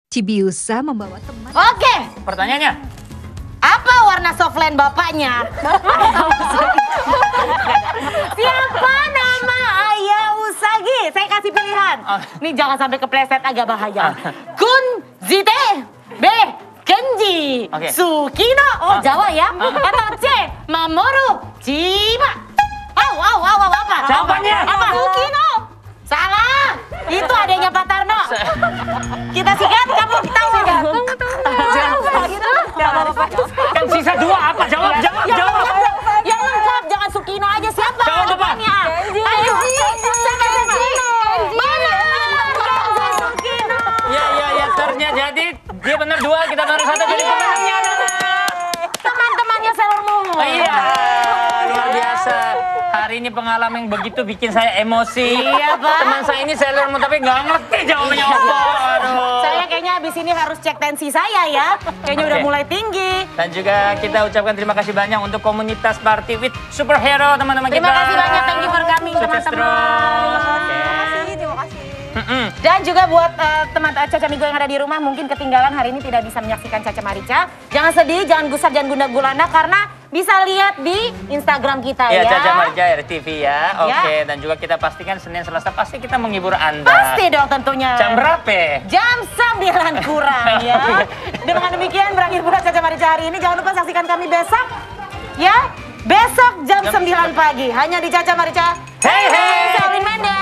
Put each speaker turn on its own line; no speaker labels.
Cibiusa membawa teman.
Oke,
Pertanyaannya,
apa warna softline bapaknya? Siapa nama ayah Usagi? Saya kasih pilihan. Nih jangan sampai kepleset, agak bahaya. Kun Zite, B. Kenji,
Oke.
Sukino, Jawa ya. Atau C. Mamoru Chiba. Apa?
Jawabannya.
Apa? Sukino. Salah. Itu adanya Pak Tarno. Kita sikat, kamu tahu.
kan sisa 2 apa? Jawab.
Yang lengkap, jangan Sukino aja. Siapa?
Jawab apa?
depannya? Ayo. Mana? Sukino.
Ya, ternyata jadi dia benar 2, kita benar 1, jadi pemenangnya adalah
Teman-temannya Sailor Moon.
Oh iya, luar biasa. Hari ini pengalaman yang begitu bikin saya emosi.
Iya, Pak.
Teman saya ini Sailor Moon tapi nggak ngerti jawabannya apa. Aduh.
Saya kayaknya abis ini harus cek tensi saya ya. Kayaknya udah
Oke.
mulai tinggi.
Dan juga kita ucapkan terima kasih banyak untuk komunitas Party with Superhero teman-teman kita.
Terima kasih banyak, thank you for coming
Sukses
teman-teman.
terus. Oke.
Terima kasih.
Dan juga buat teman Caca Migo yang ada di rumah mungkin ketinggalan hari ini tidak bisa menyaksikan Caca Marica. Jangan sedih, jangan gusar, jangan gundah gulana karena bisa lihat di Instagram kita
Ya,
ya.
Caca Marica RTV ya. Oke, dan juga kita pastikan Senin Selasa pasti kita menghibur Anda.
Pasti dong tentunya.
Jam berapa?
Jam 9 kurang ya. Dengan demikian berakhir pula Caca Marica hari ini. Jangan lupa saksikan kami besok ya. Besok jam 9 pagi hanya di Caca Marica.
Hey, hey.
Saya Alin Mendes.